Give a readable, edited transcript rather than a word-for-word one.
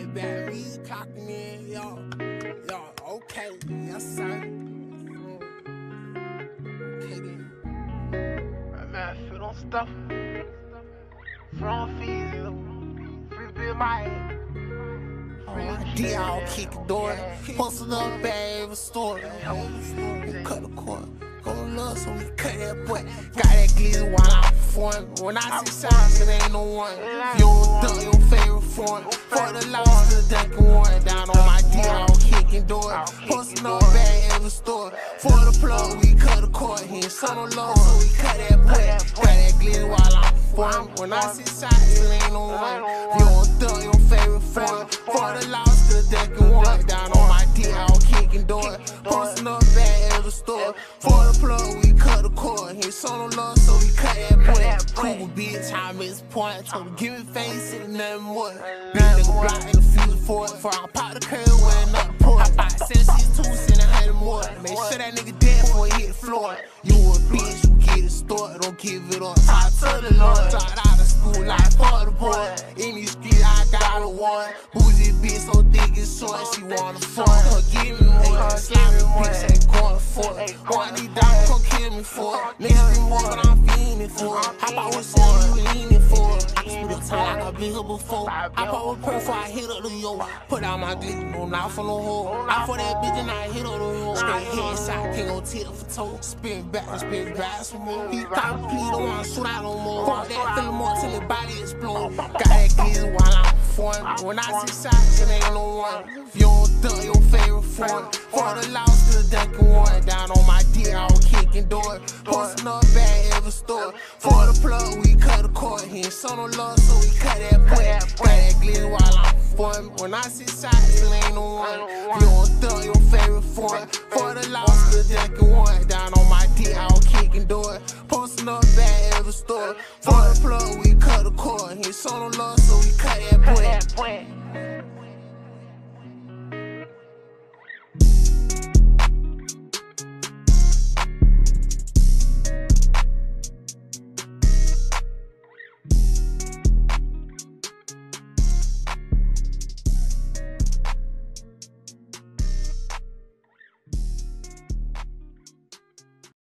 bad, we clocking in, yo, okay, yes sir. Okay then. Man, I feel don't stuff. From fees, free bill my head. D all kick the door, posting up bad store. Cut the cord, go to love, so we cut that boy. Got that glizzy while I'm performing. When I see signs, it ain't no one. You don't duck your favorite form. For the loss to the Dunkin' one. Down on my D all kicking door, posting up bad every store. For the plug, we cut the cord. He ain't son of love, so we cut that boy. Got that glizzy while I'm performing. When I see signs, it ain't no one. You don't duck your favorite form. For the loss to the Dunkin' one. Down on my D all kicking door, posting up bad every store. For the plug, we cut the cord. He ain't son of love, so we cut that boy. Cool bitch, I miss point. Told him give me face and nothing more. Big nigga block in the future for it. For I pop the curb, wearing up the port. I 762, send 100 more. Make sure that nigga dead before he hit the floor. You a bitch, you get it stored, don't give it up. Talk to the Lord. Dropped out of school like for the boy. In these streets, I got a one. Boozy bitch, so thick and short, she wanna fuck. Her give me more. Slimy bitch ain't going for it. One of these dogs come kill me for it. Niggas be more, but I'm fiending for it. Hop out with something you leaning for it. I can spit a time like I've been here before. I pop with purple before I hit up the yo. Put out my dick, no knife for no hole. I for that bitch and I hit up the yo. Straight headshot, can't go tip for toe. Spin back some more. He thought please don't wanna shoot out no more. Fuck that, feeling more till the body explode. Got that glizzy while I'm performing. When I see shots, it ain't no one. If you don't duck your favorite form. For the loss to the Dunkin' one. Down on my D all kicking door, posting up bad every store. For the plug, we cut the cord. He ain't son of love, so we cut that boy. Got that glizzy while I'm performing. When I see shots, it ain't no one. If you don't duck your favorite form. For the loss to the Dunkin' one. Down on my D all kicking door, posting up bad every store. For the plug, we cut the cord. He ain't son of love, so we cut that boy.